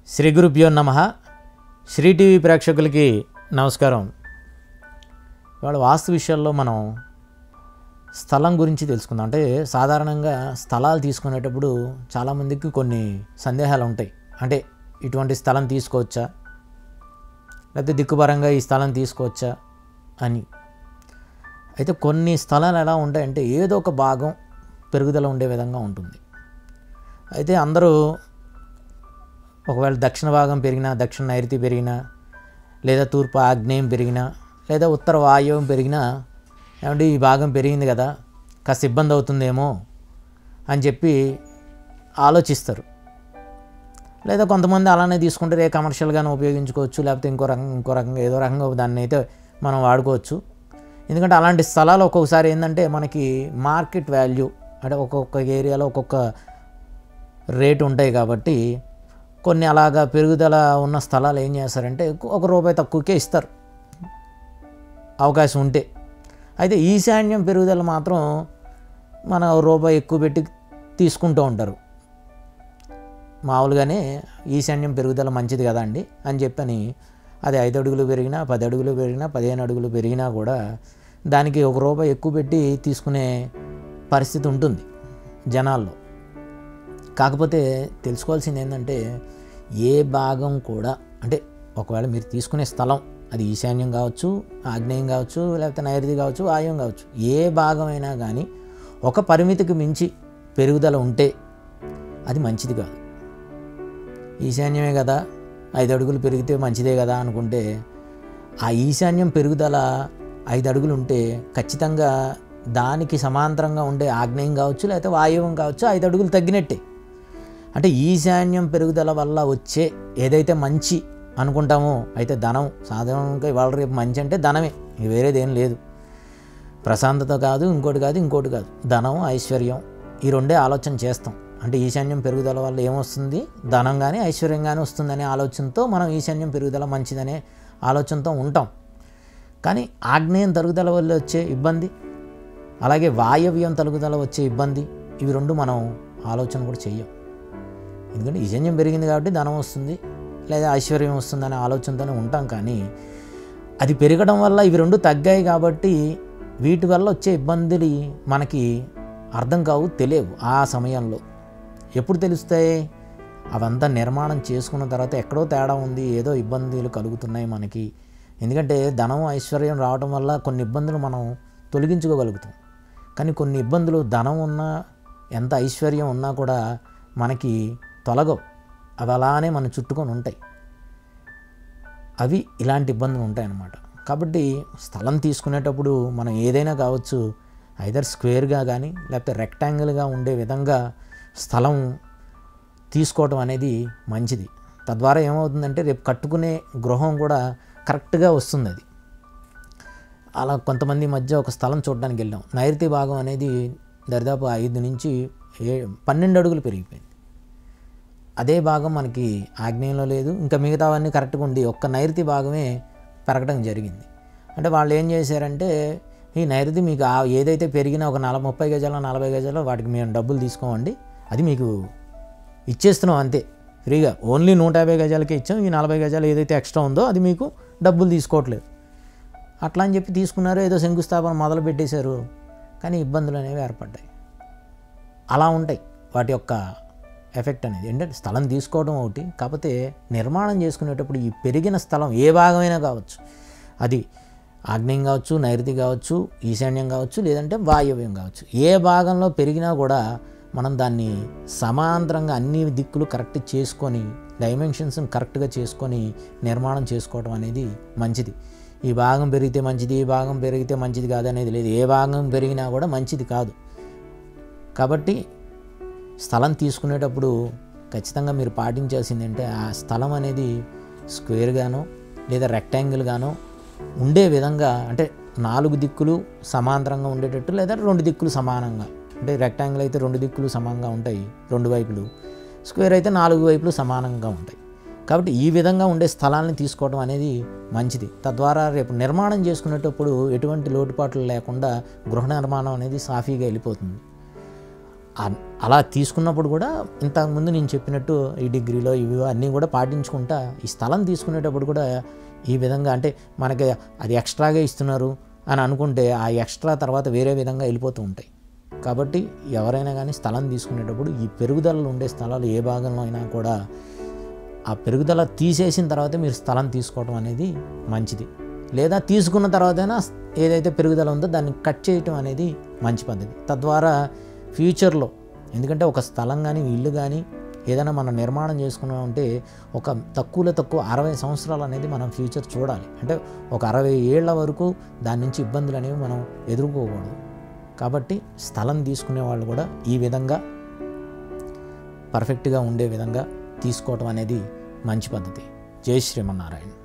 శ్రీ గురుభ్యో నమః. శ్రీ టీవీ ప్రేక్షకులకి నమస్కారం. ఇవాళ వాస్తు విషయాల్లో మనం స్థలం గురించి తెలుసుకుందాం. అంటే సాధారణంగా స్థలాలు తీసుకునేటప్పుడు చాలామందికి కొన్ని సందేహాలు ఉంటాయి. అంటే ఇటువంటి స్థలం తీసుకోవచ్చా, లేకపోతే దిక్కుపరంగా ఈ స్థలం తీసుకోవచ్చా అని. అయితే కొన్ని స్థలాలు ఎలా ఉంటాయంటే ఏదో ఒక భాగం పెరుగుదల ఉండే విధంగా ఉంటుంది. అయితే అందరూ ఒకవేళ దక్షిణ భాగం పెరిగినా, దక్షిణ నైరుతి పెరిగినా, లేదా తూర్పు ఆగ్నేయం పెరిగినా, లేదా ఉత్తర వాయువ్యం పెరిగినా, ఏమంటే ఈ భాగం పెరిగింది కదా, కాస్త ఇబ్బంది అవుతుందేమో అని చెప్పి ఆలోచిస్తారు. లేదా కొంతమంది అలానే తీసుకుంటారు, కమర్షియల్గానే ఉపయోగించుకోవచ్చు, లేకపోతే ఇంకో రకంగా ఏదో రకంగా దాన్ని అయితే మనం వాడుకోవచ్చు. ఎందుకంటే అలాంటి స్థలాలు ఒక్కొక్కసారి ఏంటంటే మనకి మార్కెట్ వాల్యూ అంటే ఒక్కొక్క ఏరియాలో ఒక్కొక్క రేటు ఉంటాయి. కాబట్టి కొన్ని అలాగా పెరుగుదల ఉన్న స్థలాలు ఏం చేస్తారంటే ₹1 తక్కువకే ఇస్తారు అవకాశం ఉంటే. అయితే ఈశాన్యం పెరుగుదల మాత్రం మన ₹1 ఎక్కువ పెట్టి తీసుకుంటూ ఉంటారు. మామూలుగానే ఈశాన్యం పెరుగుదల మంచిది కదా అండి అని చెప్పని అది 5 అడుగులు పెరిగినా, 10 అడుగులు పెరిగినా, 15 అడుగులు పెరిగినా కూడా దానికి ₹1 ఎక్కువ పెట్టి తీసుకునే పరిస్థితి ఉంటుంది జనాల్లో. కాకపోతే తెలుసుకోవాల్సింది ఏంటంటే ఏ భాగం కూడా అంటే ఒకవేళ మీరు తీసుకునే స్థలం అది ఈశాన్యం కావచ్చు, ఆగ్నేయం కావచ్చు, లేకపోతే నైరుతి కావచ్చు, వాయువ్యం కావచ్చు, ఏ భాగమైనా కానీ ఒక పరిమితికి మించి పెరుగుదల ఉంటే అది మంచిది కాదు. ఈశాన్యమే కదా, 5 అడుగులు పెరిగితే మంచిదే కదా అనుకుంటే ఆ ఈశాన్యం పెరుగుదల 5 అడుగులు ఉంటే ఖచ్చితంగా దానికి సమాంతరంగా ఉండే ఆగ్నేయం కావచ్చు, లేకపోతే వాయువ్యం కావచ్చు 5 అడుగులు తగ్గినట్టే. అంటే ఈశాన్యం పెరుగుదల వల్ల వచ్చే ఏదైతే మంచి అనుకుంటామో, అయితే ధనం సాధారణంగా ఇవాళ రేపు మంచి అంటే ధనమే, వేరేదేం లేదు. ప్రశాంతత కాదు, ఇంకోటి కాదు, ధనం ఐశ్వర్యం ఈ రెండే ఆలోచన చేస్తాం. అంటే ఈశాన్యం పెరుగుదల వల్ల ఏమొస్తుంది, ధనం కానీ ఐశ్వర్యం కానీ వస్తుందనే ఆలోచనతో మనం ఈశాన్యం పెరుగుదల మంచిదనే ఆలోచనతో ఉంటాం. కానీ ఆగ్నేయం తరుగుదల వల్ల వచ్చే ఇబ్బంది, అలాగే వాయవ్యం తరుగుదల వచ్చే ఇబ్బంది, ఇవి రెండు మనం ఆలోచన కూడా చెయ్యం. ఎందుకంటే ఈశాన్యం పెరిగింది కాబట్టి ధనం వస్తుంది లేదా ఐశ్వర్యం వస్తుందనే ఆలోచనతోనే ఉంటాం. కానీ అది పెరగడం వల్ల ఇవి రెండు తగ్గాయి కాబట్టి వీటి వల్ల వచ్చే ఇబ్బందులు మనకి అర్థం కావు, తెలియవు. ఆ సమయంలో ఎప్పుడు తెలుస్తాయి? అవంతా నిర్మాణం చేసుకున్న తర్వాత ఎక్కడో తేడా ఉంది, ఏదో ఇబ్బందులు కలుగుతున్నాయి మనకి. ఎందుకంటే ధనం ఐశ్వర్యం రావడం వల్ల కొన్ని ఇబ్బందులు మనం తొలగించుకోగలుగుతాం. కానీ కొన్ని ఇబ్బందులు ధనం ఉన్నా, ఎంత ఐశ్వర్యం ఉన్నా కూడా మనకి తొలగవు. అవి అలానే మనం చుట్టుకొని ఉంటాయి. అవి ఇలాంటి ఇబ్బందులు ఉంటాయన్నమాట. కాబట్టి స్థలం తీసుకునేటప్పుడు మనం ఏదైనా కావచ్చు, ఐదర్ స్క్వేర్గా కానీ లేకపోతే రెక్టాంగిల్గా ఉండే విధంగా స్థలం తీసుకోవటం అనేది మంచిది. తద్వారా ఏమవుతుందంటే రేపు కట్టుకునే గృహం కూడా కరెక్ట్గా వస్తుంది. అది అలా కొంతమంది మధ్య ఒక స్థలం చూడడానికి వెళ్ళాం. నైరుతి భాగం అనేది దరిదాపు 5 నుంచి 12 అడుగులు పెరిగిపోయింది. అదే భాగం మనకి ఆగ్నేయంలో లేదు, ఇంకా మిగతావన్నీ కరెక్ట్గా ఉండి ఒక్క నైరుతి భాగమే పెరగడం జరిగింది. అంటే వాళ్ళు ఏం చేశారంటే ఈ నైరుతి మీకు ఏదైతే పెరిగినా ఒక 30 గజాలు 40 గజాలు వాటికి మేము డబ్బులు తీసుకోమండి, అది మీకు ఇచ్చేస్తున్నాం అంతే ఫ్రీగా, ఓన్లీ 150 గజాలకే ఇచ్చాం, ఈ 40 గజాలు ఏదైతే ఎక్స్ట్రా ఉందో అది మీకు డబ్బులు తీసుకోవట్లేదు అట్లా అని చెప్పి తీసుకున్నారు. ఏదో శంకుస్థాపన మొదలు పెట్టేశారు, కానీ ఇబ్బందులు అనేవి ఏర్పడ్డాయి. అలా ఉంటాయి వాటి యొక్క ఎఫెక్ట్ అనేది. ఏంటంటే స్థలం తీసుకోవడం ఒకటి, కాకపోతే నిర్మాణం చేసుకునేటప్పుడు ఈ పెరిగిన స్థలం ఏ భాగమైనా కావచ్చు, అది ఆగ్నేయం కావచ్చు, నైరుతి కావచ్చు, ఈశాన్యం కావచ్చు, లేదంటే వాయవ్యం కావచ్చు, ఏ భాగంలో పెరిగినా కూడా మనం దాన్ని సమాంతరంగా అన్ని దిక్కులు కరెక్ట్ చేసుకొని డైమెన్షన్స్ కరెక్ట్గా చేసుకొని నిర్మాణం చేసుకోవడం అనేది మంచిది. ఈ భాగం పెరిగితే మంచిది, ఈ భాగం పెరిగితే మంచిది కాదనేది లేదు. ఏ భాగం పెరిగినా కూడా మంచిది కాదు. కాబట్టి స్థలం తీసుకునేటప్పుడు ఖచ్చితంగా మీరు పాటించాల్సింది అంటే ఆ స్థలం అనేది స్క్వేర్గానో లేదా రెక్టాంగిల్గానో ఉండే విధంగా, అంటే 4 దిక్కులు సమాంతరంగా ఉండేటట్టు, లేదా 2 దిక్కులు సమానంగా. అంటే రెక్టాంగిల్ అయితే 2 దిక్కులు సమానంగా ఉంటాయి 2 వైపులు, స్క్వేర్ అయితే 4 వైపులు సమానంగా ఉంటాయి. కాబట్టి ఈ విధంగా ఉండే స్థలాన్ని తీసుకోవడం అనేది మంచిది. తద్వారా రేపు నిర్మాణం చేసుకునేటప్పుడు ఎటువంటి లోటుపాట్లు లేకుండా గృహ నిర్మాణం అనేది సాఫీగా వెళ్ళిపోతుంది. అలా తీసుకున్నప్పుడు కూడా ఇంతకుముందు నేను చెప్పినట్టు ఈ డిగ్రీలో ఇవి అన్నీ కూడా పాటించుకుంటా ఈ స్థలం తీసుకునేటప్పుడు కూడా ఈ విధంగా అంటే మనకి అది ఎక్స్ట్రాగా ఇస్తున్నారు అని అనుకుంటే ఆ ఎక్స్ట్రా తర్వాత వేరే విధంగా వెళ్ళిపోతూ ఉంటాయి. కాబట్టి ఎవరైనా కానీ స్థలం తీసుకునేటప్పుడు ఈ పెరుగుదలలో ఉండే స్థలాలు ఏ భాగంలో అయినా కూడా ఆ పెరుగుదల తీసేసిన తర్వాతే మీరు స్థలం తీసుకోవడం అనేది మంచిది. లేదా తీసుకున్న తర్వాతైనా ఏదైతే పెరుగుదల ఉందో దాన్ని కట్ చేయటం అనేది మంచి పద్ధతి. తద్వారా ఫ్యూచర్లో ఎందుకంటే ఒక స్థలం కానీ ఇల్లు కానీ ఏదైనా మనం నిర్మాణం చేసుకున్నామంటే ఒక తక్కువ 60 సంవత్సరాలు అనేది మనం ఫ్యూచర్ చూడాలి. అంటే ఒక 60 ఏళ్ల వరకు దాని నుంచి ఇబ్బందులు అనేవి మనం ఎదుర్కోకూడదు. కాబట్టి స్థలం తీసుకునే వాళ్ళు కూడా ఈ విధంగా పర్ఫెక్ట్గా ఉండే విధంగా తీసుకోవటం అనేది మంచి పద్ధతి. జై శ్రీమన్నారాయణ.